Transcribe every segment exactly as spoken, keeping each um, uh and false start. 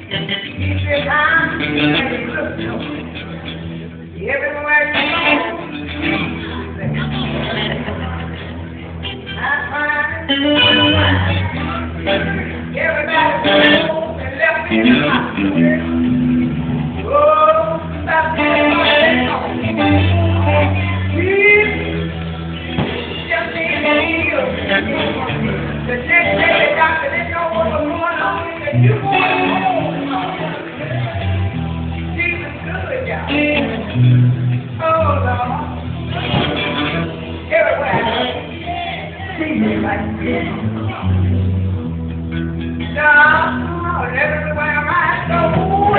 Keep your time and you look to everywhere you go. I find everybody goes and left me in the hospital. Oh, stop that song. Please, just need to heal. The next day the doctor didn't know what was going on. He said, you going home. Jesus good, y'all. Oh, Lord. Everywhere. Jesus like this. No, everywhere I go.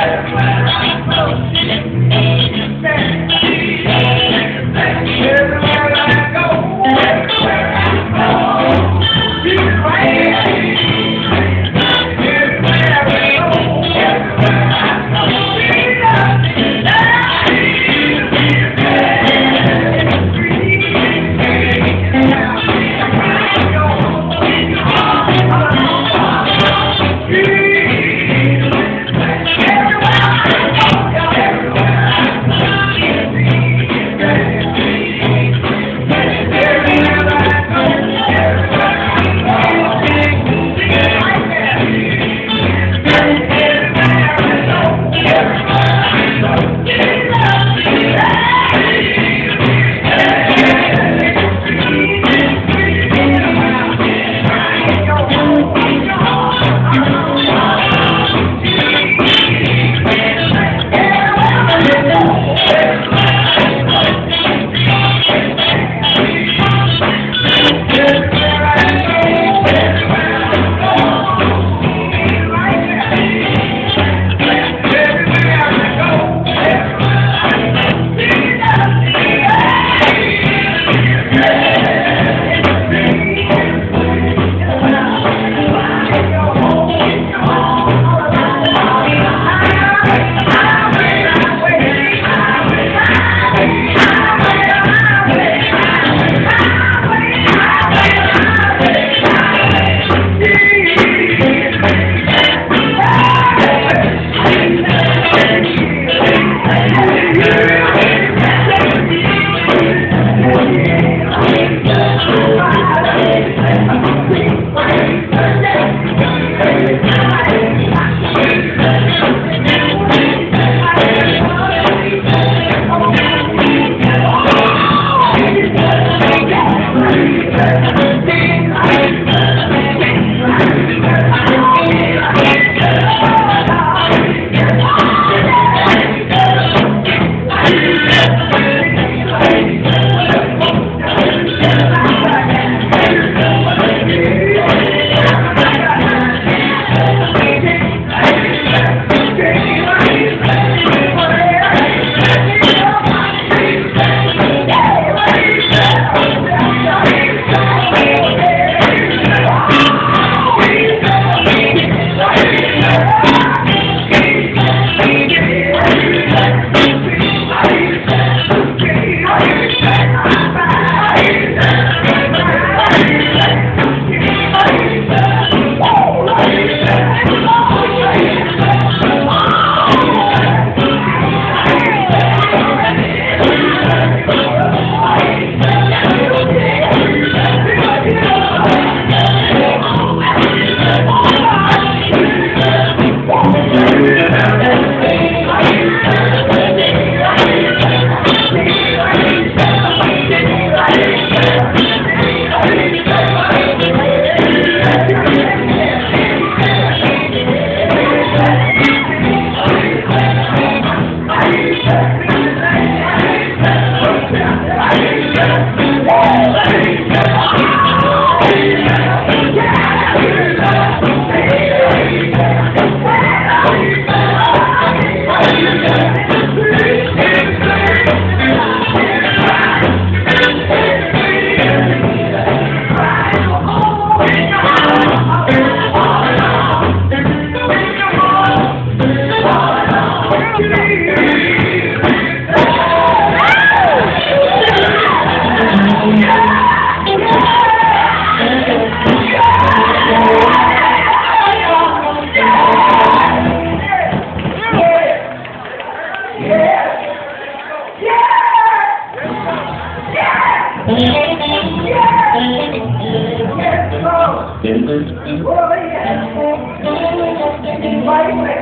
Yes, Lord. Oh, yes. Right way.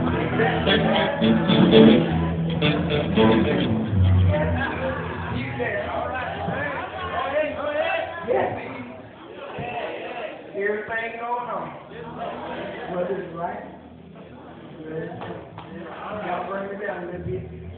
Yes. Everything going on. What is right? Y'all bring it down a little bit.